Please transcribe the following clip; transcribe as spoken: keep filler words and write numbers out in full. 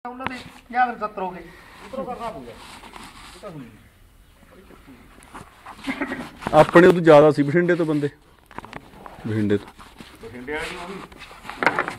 ਉਹਨਾਂ ਦੇ ਪੰਜਾਹ ਦਿਨ ਸੱਤਰ ਹੋ ਗਏ ਉਧਰੋਂ ਕਰਨਾ ਪਊਗਾ ਇਹ ਤਾਂ ਸੁਣੀ ਆਪਣੇ ਉਦੋਂ ਜ਼ਿਆਦਾ ਸੀ ਬਠਿੰਡੇ ਤੋਂ ਬੰਦੇ ਬਠਿੰਡੇ ਤੋਂ ਬਠਿੰਡੇ ਵਾਲੀ ਉਹ ਵੀ